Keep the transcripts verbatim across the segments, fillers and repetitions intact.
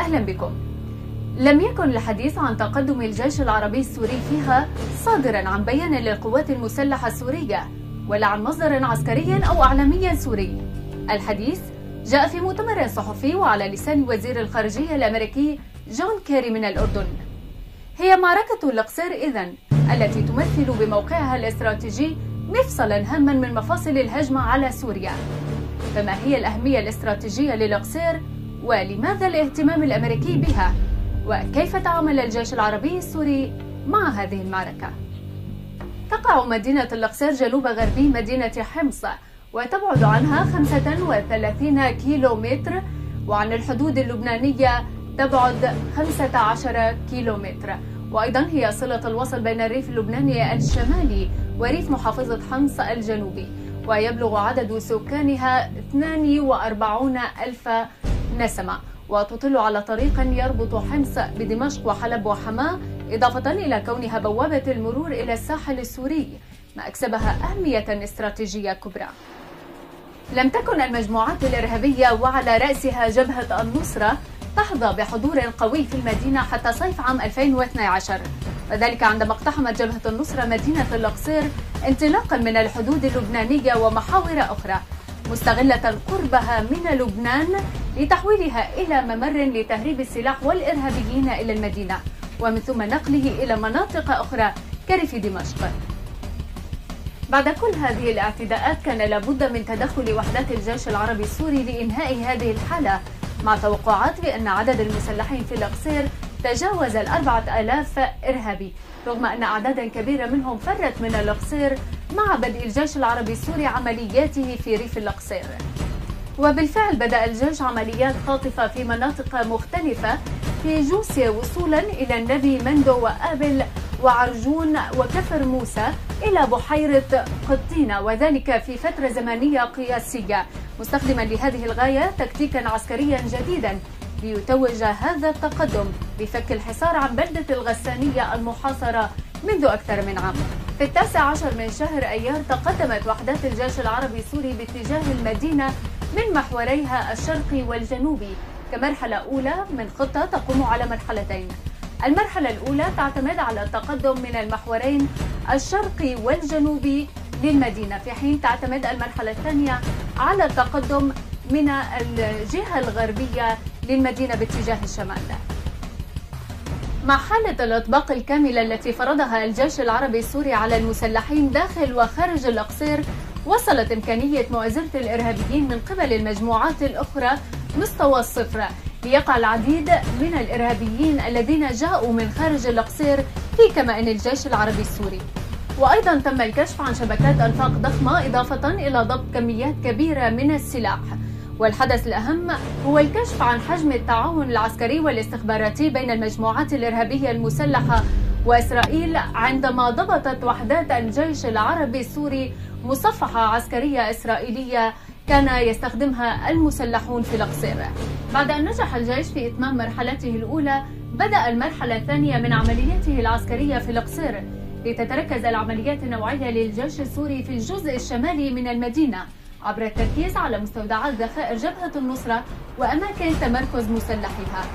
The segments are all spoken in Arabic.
أهلا بكم. لم يكن الحديث عن تقدم الجيش العربي السوري فيها صادرا عن بيان للقوات المسلحة السورية ولا عن مصدر عسكري أو إعلامي سوري. الحديث جاء في مؤتمر صحفي وعلى لسان وزير الخارجية الأمريكي جون كيري من الأردن. هي معركة الأقصير إذن التي تمثل بموقعها الاستراتيجي مفصلا هاما من مفاصل الهجمة على سوريا. فما هي الأهمية الاستراتيجية للأقصير ولماذا الاهتمام الأمريكي بها؟ وكيف تعامل الجيش العربي السوري مع هذه المعركة؟ تقع مدينة الأقصير جنوب غربي مدينة حمص وتبعد عنها خمسة وثلاثين كيلو متر، وعن الحدود اللبنانية تبعد خمسة عشر كيلو متر، وأيضا هي صلة الوصل بين الريف اللبناني الشمالي وريف محافظة حمص الجنوبي، ويبلغ عدد سكانها اثنين وأربعين ألف نسمة، وتطل على طريق يربط حمص بدمشق وحلب وحماة، إضافة إلى كونها بوابة المرور إلى الساحل السوري، ما أكسبها أهمية استراتيجية كبرى. لم تكن المجموعات الإرهابية وعلى رأسها جبهة النصرة تحظى بحضور قوي في المدينة حتى صيف عام ألفين واثني عشر، وذلك عندما اقتحمت جبهة النصرة مدينة الأقصير انطلاقا من الحدود اللبنانية ومحاور أخرى، مستغلة قربها من لبنان لتحويلها إلى ممر لتهريب السلاح والإرهابيين إلى المدينة، ومن ثم نقله إلى مناطق أخرى كريف دمشق. بعد كل هذه الاعتداءات كان لابد من تدخل وحدات الجيش العربي السوري لإنهاء هذه الحالة، مع توقعات بأن عدد المسلحين في الأقصير تجاوز الأربعة آلاف إرهابي، رغم أن أعدادا كبيرة منهم فرت من الأقصير مع بدء الجيش العربي السوري عملياته في ريف الأقصير. وبالفعل بدأ الجيش عمليات خاطفة في مناطق مختلفة في جوسيا وصولا إلى النبي مندو وآبل وعرجون وكفر موسى إلى بحيرة قطينة، وذلك في فترة زمنية قياسية، مستخدما لهذه الغاية تكتيكا عسكريا جديدا ليتوج هذا التقدم بفك الحصار عن بلدة الغسانية المحاصرة منذ أكثر من عام. في التاسع عشر من شهر أيار تقدمت وحدات الجيش العربي السوري باتجاه المدينة من محوريها الشرقي والجنوبي كمرحلة أولى من خطة تقوم على مرحلتين. المرحلة الأولى تعتمد على التقدم من المحورين الشرقي والجنوبي للمدينة، في حين تعتمد المرحلة الثانية على التقدم من الجهة الغربية للمدينة باتجاه الشمال. مع حالة الإطباق الكاملة التي فرضها الجيش العربي السوري على المسلحين داخل وخارج الأقصير، وصلت إمكانية مؤازرة الإرهابيين من قبل المجموعات الأخرى مستوى الصفر، ليقع العديد من الإرهابيين الذين جاءوا من خارج الأقصير في كمائن الجيش العربي السوري. وأيضا تم الكشف عن شبكات أنفاق ضخمة إضافة إلى ضبط كميات كبيرة من السلاح. والحدث الأهم هو الكشف عن حجم التعاون العسكري والاستخباراتي بين المجموعات الإرهابية المسلحة وإسرائيل، عندما ضبطت وحدات الجيش العربي السوري مصفحة عسكرية إسرائيلية كان يستخدمها المسلحون في الأقصير. بعد أن نجح الجيش في إتمام مرحلته الأولى، بدأ المرحلة الثانية من عملياته العسكرية في الأقصير، لتتركز العمليات النوعية للجيش السوري في الجزء الشمالي من المدينة عبر التركيز على مستودعات ذخائر جبهة النصرة وأماكن تمركز مسلحيها.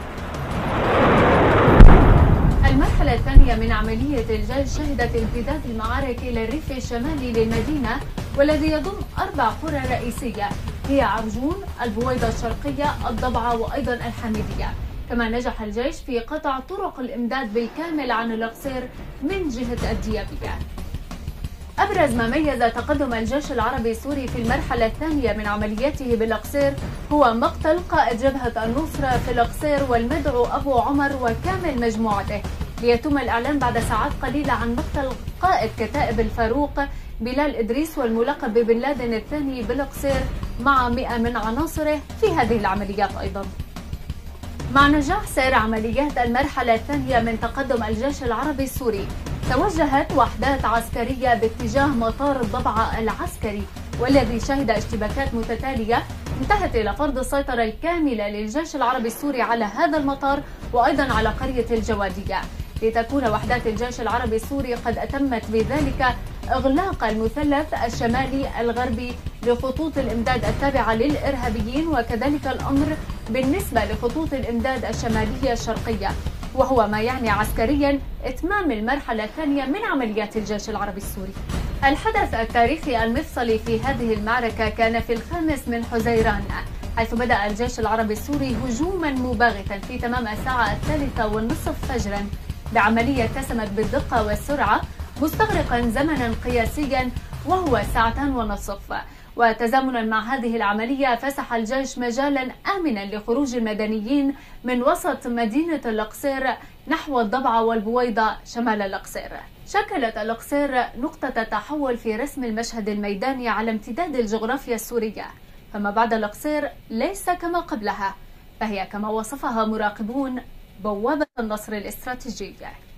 المرحلة الثانية من عملية الجيش شهدت امتداد المعارك إلى الريف الشمالي للمدينة، والذي يضم أربع قرى رئيسية هي عرجون، البويضة الشرقية، الضبعة وأيضا الحميدية. كما نجح الجيش في قطع طرق الإمداد بالكامل عن الأقصير من جهة الديابية. أبرز ما ميز تقدم الجيش العربي السوري في المرحلة الثانية من عملياته بالأقصير هو مقتل قائد جبهة النصرة في الأقصير والمدعو أبو عمر وكامل مجموعته، ليتم الإعلان بعد ساعات قليلة عن مقتل قائد كتائب الفاروق بلال إدريس والملقب ببن لادن الثاني بالأقصير مع مئة من عناصره في هذه العمليات. أيضا مع نجاح سير عمليات المرحلة الثانية من تقدم الجيش العربي السوري، توجهت وحدات عسكرية باتجاه مطار الضبعة العسكري، والذي شهد اشتباكات متتالية انتهت إلى فرض السيطرة الكاملة للجيش العربي السوري على هذا المطار وأيضا على قرية الجوادية، لتكون وحدات الجيش العربي السوري قد أتمت بذلك إغلاق المثلث الشمالي الغربي لخطوط الإمداد التابعة للإرهابيين، وكذلك الأمر بالنسبة لخطوط الإمداد الشمالية الشرقية، وهو ما يعني عسكريا إتمام المرحلة الثانية من عمليات الجيش العربي السوري. الحدث التاريخي المفصلي في هذه المعركة كان في الخامس من حزيران، حيث بدأ الجيش العربي السوري هجوما مباغتا في تمام الساعة الثالثة والنصف فجرا بعملية اتسمت بالدقة والسرعة، مستغرقا زمنا قياسيا وهو ساعتان ونصف. وتزامنا مع هذه العملية فسح الجيش مجالا آمنا لخروج المدنيين من وسط مدينة القصير نحو الضبعة والبويضة شمال القصير. شكلت القصير نقطة تحول في رسم المشهد الميداني على امتداد الجغرافيا السورية، فما بعد القصير ليس كما قبلها، فهي كما وصفها مراقبون بوابة النصر الاستراتيجية.